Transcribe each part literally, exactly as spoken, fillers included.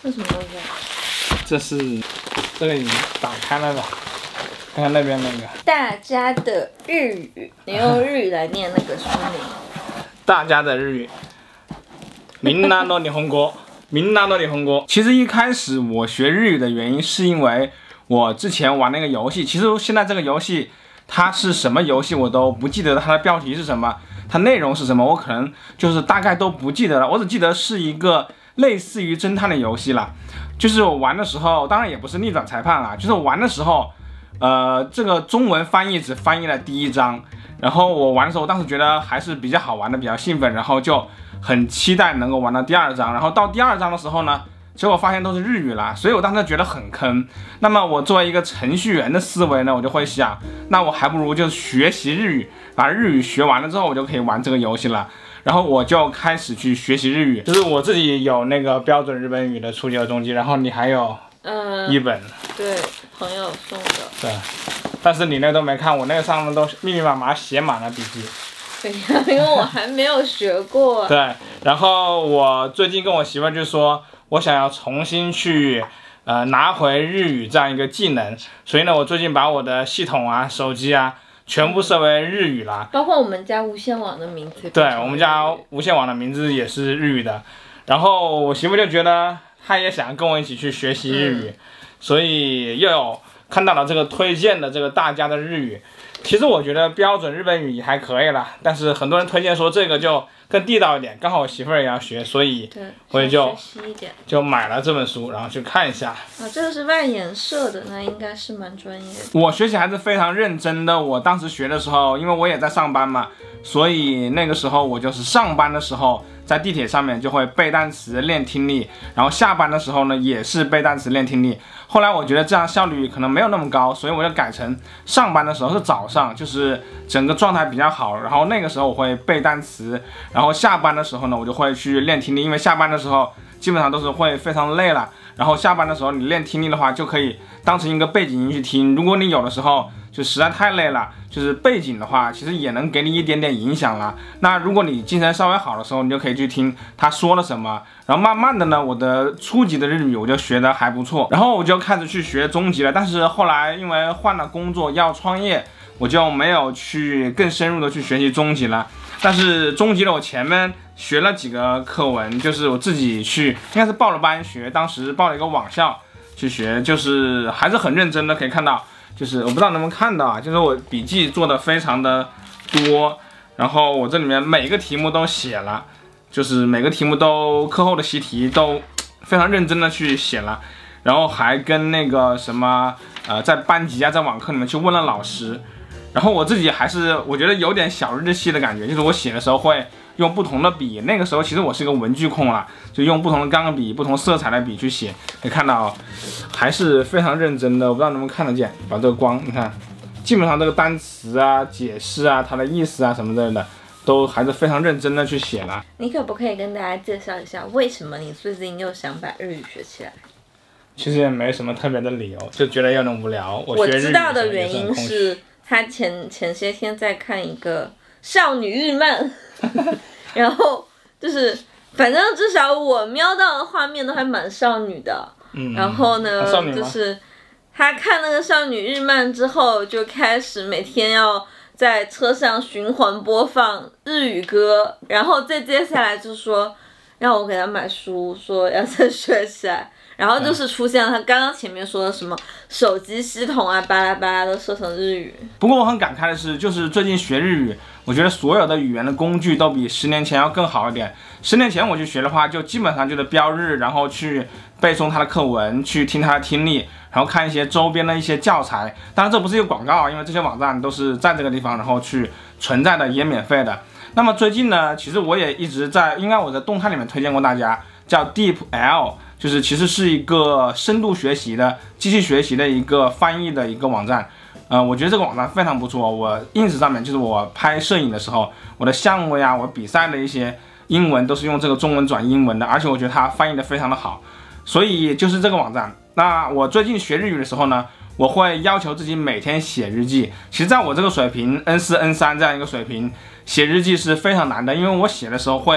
这什么东西啊？ 这是这个已经打开了的，看看那边那个。 大家的日语，你用日语来念那个书名。 大家的日语。みんなの日本語。みんなの日本語。其实一开始我学日语的原因是因为我之前玩那个游戏，其实现在这个游戏它是什么游戏我都不记得它的标题是什么，它内容是什么，我可能就是大概都不记得了，我只记得是一个类似于侦探的游戏了。就是我玩的时候，当然也不是逆转裁判啦，就是我玩的时候，呃，这个中文翻译只翻译了第一章，然后我玩的时候，我当时觉得还是比较好玩的，比较兴奋，然后就很期待能够玩到第二章。然后到第二章的时候呢，结果发现都是日语啦，所以我当时觉得很坑。那么我作为一个程序员的思维呢，我就会想，那我还不如就学习日语，把日语学完了之后，我就可以玩这个游戏了。然后我就开始去学习日语，就是我自己有那个标准日本语的初级和中级，然后你还有嗯一本， 对，朋友送的。 对，但是你那都没看，我那个上面都密密麻麻写满了笔记。 对呀，因为我还没有学过。 对，然后我最近跟我媳妇就说，我想要重新去呃拿回日语这样一个技能，所以呢，我最近把我的系统啊、手机啊全部设为日语啦， 包括我们家无线网的名字。 对，我们家无线网的名字也是日语的。然后我媳妇就觉得她也想跟我一起去学习日语，嗯、所以又有看到了这个推荐的这个大家的日语。其实我觉得标准日本语也还可以啦，但是很多人推荐说这个就更地道一点，刚好我媳妇儿也要学，所以我也就就买了这本书，然后去看一下。 啊，这个是外研社的，那应该是蛮专业的。 我学习还是非常认真的。我当时学的时候，因为我也在上班嘛，所以那个时候我就是上班的时候在地铁上面就会背单词练听力，然后下班的时候呢也是背单词练听力。后来我觉得这样效率可能没有那么高，所以我就改成上班的时候是早上，就是整个状态比较好，然后那个时候我会背单词，然后下班的时候呢我就会去练听力，因为下班的时候基本上都是会非常累了，然后下班的时候你练听力的话就可以当成一个背景音去听。如果你有的时候就实在太累了，就是背景的话其实也能给你一点点影响了。那如果你精神稍微好的时候，你就可以去听他说了什么。然后慢慢的呢，我的初级的日语我就学得还不错，然后我就开始去学中级了。但是后来因为换了工作要创业，我就没有去更深入的去学习中级了。但是中级的我前面学了几个课文，就是我自己去应该是报了班学，当时报了一个网校去学，就是还是很认真的，可以看到就是我不知道能不能看到啊，就是我笔记做的非常的多，然后我这里面每个题目都写了，就是每个题目都课后的习题都非常认真的去写了，然后还跟那个什么呃在班级啊在网课里面去问了老师，然后我自己还是我觉得有点小日系的感觉，就是我写的时候会用不同的笔，那个时候其实我是一个文具控啦，就用不同的钢笔、不同色彩的笔去写，可以看到还是非常认真的。我不知道能不能看得见，把这个光，你看，基本上这个单词啊、解释啊、它的意思啊什么之类的，都还是非常认真的去写了。 你可不可以跟大家介绍一下，为什么你最近又想把日语学起来？ 其实也没什么特别的理由，就觉得有点无聊。我学日语我知道的原因是，他前前些天在看一个少女日漫。然后就是，反正至少我瞄到的画面都还蛮少女的。嗯、然后呢，就是他看那个少女日漫之后，就开始每天要在车上循环播放日语歌，然后再接下来就说让我给他买书，说要再学起来。然后就是出现了他刚刚前面说的什么手机系统啊，巴拉巴拉都设成日语。 不过我很感慨的是，就是最近学日语，我觉得所有的语言的工具都比十年前要更好一点。十年前我去学的话，就基本上就是标日，然后去背诵它的课文，去听它的听力，然后看一些周边的一些教材。当然这不是一个广告，因为这些网站都是在这个地方然后去存在的，也免费的。那么最近呢，其实我也一直在，应该我在动态里面推荐过大家，叫 DeepL。就是其实是一个深度学习的机器学习的一个翻译的一个网站，呃，我觉得这个网站非常不错。我 ins 上面就是我拍摄影的时候，我的项目呀，我比赛的一些英文都是用这个中文转英文的，而且我觉得它翻译的非常的好，所以就是这个网站。那我最近学日语的时候呢，我会要求自己每天写日记。其实在我这个水平 N 四 N 三这样一个水平，写日记是非常难的，因为我写的时候会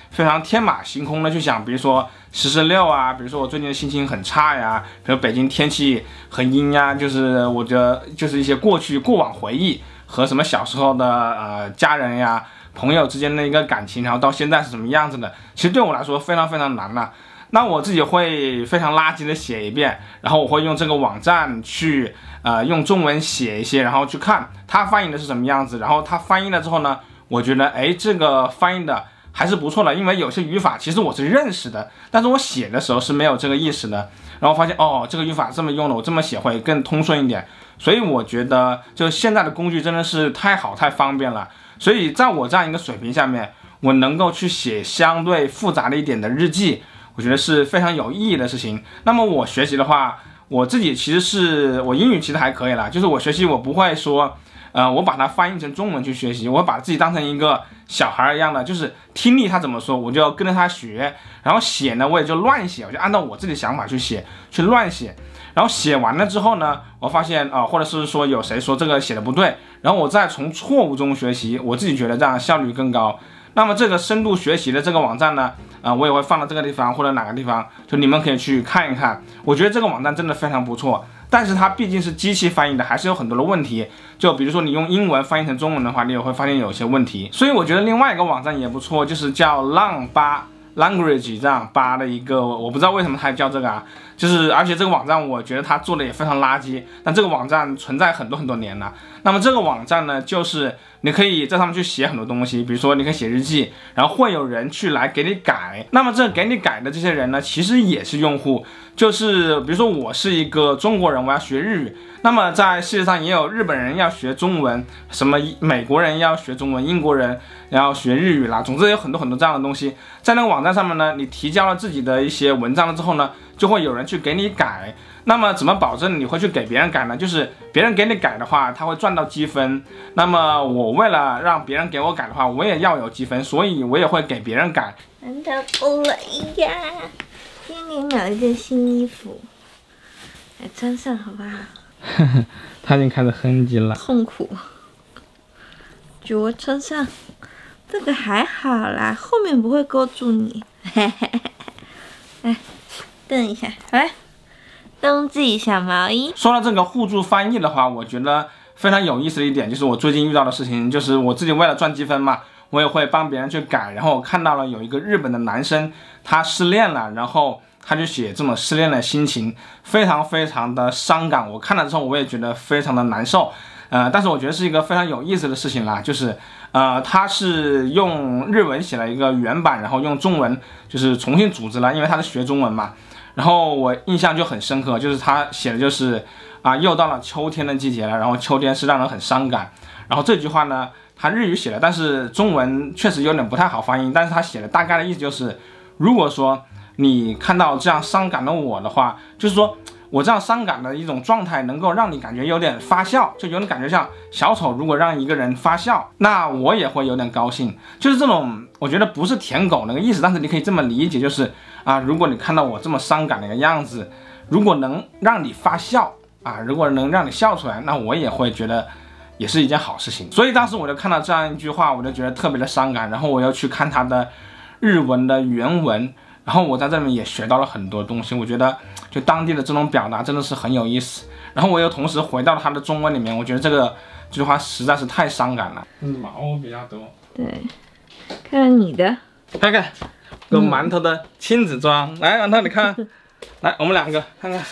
非常天马行空的去想，比如说十十六啊，比如说我最近的心情很差呀，比如北京天气很阴呀，就是我的就是一些过去过往回忆和什么小时候的呃家人呀、朋友之间的一个感情，然后到现在是什么样子的，其实对我来说非常非常难了。那我自己会非常垃圾的写一遍，然后我会用这个网站去呃用中文写一些，然后去看它翻译的是什么样子，然后它翻译了之后呢，我觉得哎这个翻译的还是不错的，因为有些语法其实我是认识的，但是我写的时候是没有这个意识的，然后发现哦这个语法这么用的，我这么写会更通顺一点，所以我觉得就现在的工具真的是太好太方便了，所以在我这样一个水平下面，我能够去写相对复杂的一点的日记，我觉得是非常有意义的事情。那么我学习的话，我自己其实是我英语其实还可以啦，就是我学习我不会说，呃，我把它翻译成中文去学习，我会把自己当成一个小孩一样的，就是听力他怎么说，我就要跟着他学，然后写呢，我也就乱写，我就按照我自己的想法去写，去乱写。然后写完了之后呢，我发现啊、呃，或者是说有谁说这个写的不对，然后我再从错误中学习，我自己觉得这样效率更高。那么这个深度学习的这个网站呢，啊、呃，我也会放到这个地方或者哪个地方，就你们可以去看一看。我觉得这个网站真的非常不错，但是它毕竟是机器翻译的，还是有很多的问题。就比如说你用英文翻译成中文的话，你也会发现有些问题。所以我觉得另外一个网站也不错，就是叫浪八 language 这样八的一个，我不知道为什么它叫这个啊。就是而且这个网站我觉得它做的也非常垃圾，但这个网站存在很多很多年了。那么这个网站呢，就是你可以在上面去写很多东西，比如说你可以写日记，然后会有人去来给你改。那么这给你改的这些人呢，其实也是用户，就是比如说我是一个中国人，我要学日语，那么在世界上也有日本人要学中文，什么美国人要学中文，英国人要学日语啦，总之有很多很多这样的东西。在那个网站上面呢，你提交了自己的一些文章了之后呢，就会有人去给你改。那么怎么保证你会去给别人改呢？就是别人给你改的话，他会赚到积分。那么我为了让别人给我改的话，我也要有积分，所以我也会给别人改。 难道够了呀？今天买了一件新衣服，来穿上好不好？ 他已经开始哼唧了， 痛苦。脚穿上，这个还好啦，后面不会勾住你。来，蹬一下，来。冬季小毛衣。 说到这个互助翻译的话，我觉得非常有意思的一点就是我最近遇到的事情，就是我自己为了赚积分嘛，我也会帮别人去改。然后我看到了有一个日本的男生，他失恋了，然后他就写这种失恋的心情，非常非常的伤感。我看了之后，我也觉得非常的难受。呃，但是我觉得是一个非常有意思的事情啦，就是呃，他是用日文写了一个原版，然后用中文就是重新组织了，因为他是学中文嘛。然后我印象就很深刻，就是他写的就是啊，又到了秋天的季节了，然后秋天是让人很伤感。然后这句话呢，他日语写的，但是中文确实有点不太好翻译，但是他写的大概的意思就是，如果说你看到这样伤感的我的话，就是说我这样伤感的一种状态能够让你感觉有点发笑，就有点感觉像小丑如果让一个人发笑，那我也会有点高兴，就是这种我觉得不是舔狗那个意思，但是你可以这么理解，就是啊，如果你看到我这么伤感的一个样子，如果能让你发笑啊，如果能让你笑出来，那我也会觉得也是一件好事情。所以当时我就看到这样一句话，我就觉得特别的伤感，然后我又去看他的日文的原文，然后我在这里面也学到了很多东西，我觉得就当地的这种表达真的是很有意思。然后我又同时回到了他的中文里面，我觉得这个这句话实在是太伤感了。毛比较多。 对，看看你的， 看看个馒头的亲子装，嗯、来，馒头你看，来我们两个看看，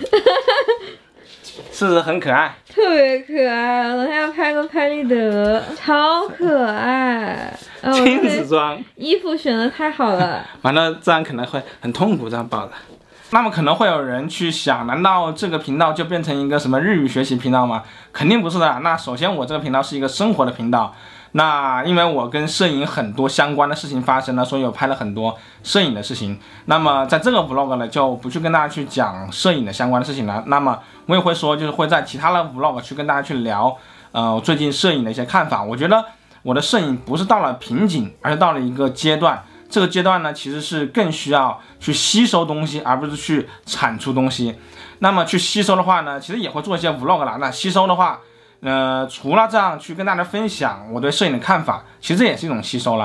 是不是很可爱？ 特别可爱，我还要拍个拍立得，超可爱。哦、 亲子装， 衣服选的太好了。 完了，这样可能会很痛苦，这样抱着。那么可能会有人去想，难道这个频道就变成一个什么日语学习频道吗？肯定不是的。那首先我这个频道是一个生活的频道，那因为我跟摄影很多相关的事情发生了，所以我拍了很多摄影的事情。那么在这个 vlog 呢，就不去跟大家去讲摄影的相关的事情了。那么我也会说，就是会在其他的 vlog 去跟大家去聊，呃，最近摄影的一些看法。我觉得我的摄影不是到了瓶颈，而是到了一个阶段。这个阶段呢，其实是更需要去吸收东西，而不是去产出东西。那么去吸收的话呢，其实也会做一些 vlog 啦。那吸收的话，呃，除了这样去跟大家分享我对摄影的看法，其实这也是一种吸收啦。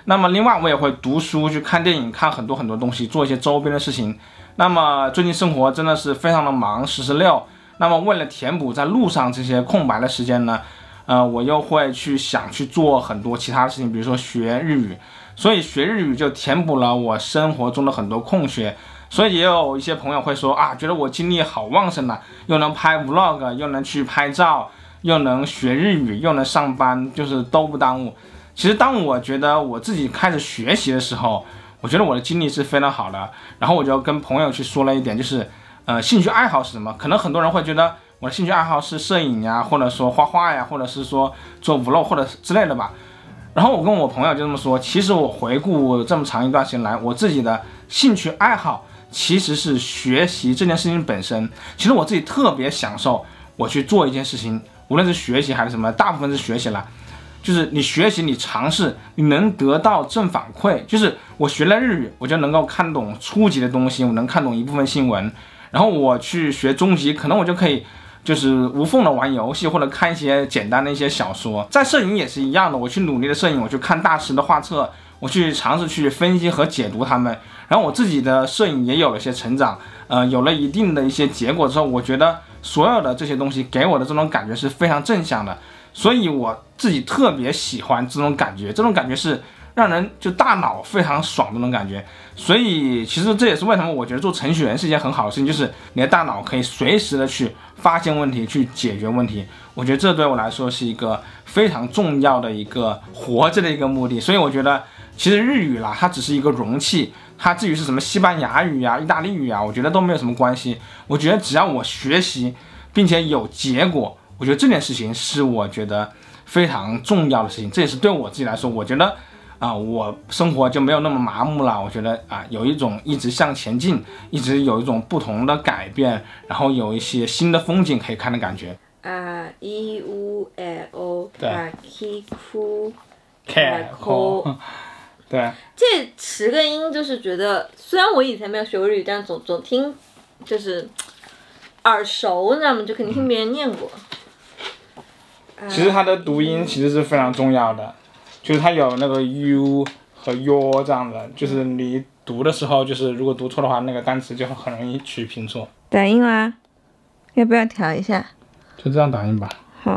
那么另外我也会读书、去看电影、看很多很多东西，做一些周边的事情。那么最近生活真的是非常的忙，十十六。那么为了填补在路上这些空白的时间呢，呃，我又会去想去做很多其他的事情，比如说学日语。所以学日语就填补了我生活中的很多空缺。所以也有一些朋友会说啊，觉得我精力好旺盛啊，又能拍 vlog， 又能去拍照，又能学日语，又能上班，就是都不耽误。其实当我觉得我自己开始学习的时候，我觉得我的精力是非常好的。然后我就跟朋友去说了一点，就是呃兴趣爱好是什么？可能很多人会觉得我的兴趣爱好是摄影呀，或者说画画呀，或者是说做 vlog 或者之类的吧。然后我跟我朋友就这么说，其实我回顾这么长一段时间来，我自己的兴趣爱好其实是学习这件事情本身。其实我自己特别享受我去做一件事情，无论是学习还是什么，大部分是学习啦。就是你学习，你尝试，你能得到正反馈。就是我学了日语，我就能够看懂初级的东西，我能看懂一部分新闻。然后我去学中级，可能我就可以就是无缝的玩游戏，或者看一些简单的一些小说。在摄影也是一样的，我去努力的摄影，我去看大师的画册，我去尝试去分析和解读他们。然后我自己的摄影也有了一些成长，呃，有了一定的一些结果之后，我觉得所有的这些东西给我的这种感觉是非常正向的。所以我自己特别喜欢这种感觉，这种感觉是让人就大脑非常爽的那种感觉。所以其实这也是为什么我觉得做程序员是一件很好的事情，就是你的大脑可以随时的去发现问题，去解决问题。我觉得这对我来说是一个非常重要的一个活着的一个目的。所以我觉得其实日语啦，它只是一个容器，它至于是什么西班牙语啊、意大利语啊，我觉得都没有什么关系。我觉得只要我学习并且有结果，我觉得这件事情是我觉得非常重要的事情。这也是对我自己来说，我觉得啊、呃，我生活就没有那么麻木了。我觉得啊、呃，有一种一直向前进，一直有一种不同的改变，然后有一些新的风景可以看的感觉。 啊一乌哎哦卡基库开口，对， 这十个音就是觉得，虽然我以前没有学过日语，但总总听就是耳熟，你知道吗？就肯定听别人念过。 其实它的读音其实是非常重要的，就是它有那个 u 和 yo 这样的，就是你读的时候，就是如果读错的话，那个单词就很容易去拼错。 打印啦，要不要调一下？ 就这样打印吧。 好。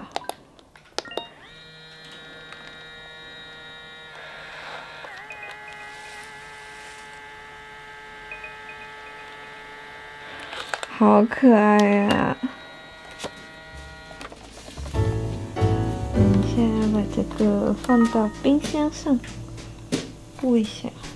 好可爱呀！等一下，把这个放到冰箱上，捂一下。